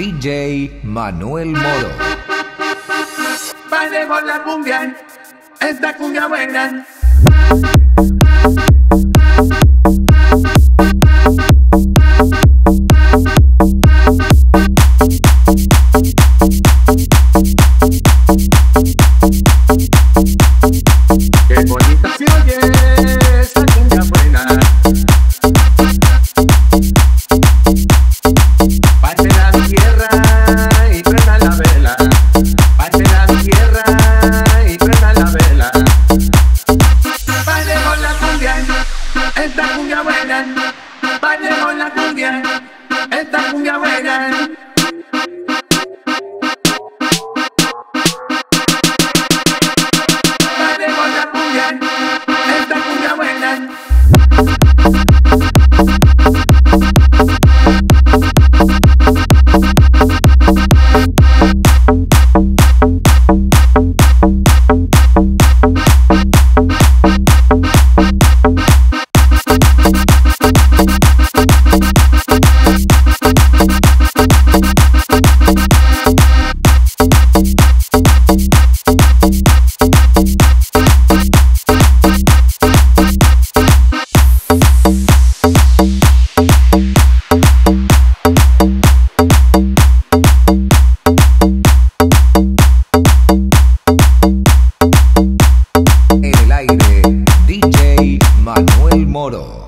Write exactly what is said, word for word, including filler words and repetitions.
D J Manuel Moro. Bailemos la cumbia, esta cumbia buena. Qué bonita se oye esta cumbia buena. Parte la tierra y prenda la vela. Parte la tierra y prenda la vela. Bailemos la cumbia, esta cumbia buena. Bailemos la cumbia, esta cumbia buena. Bailemos la cumbia, esta cumbia buena. En el aire, D J Manuel Moro.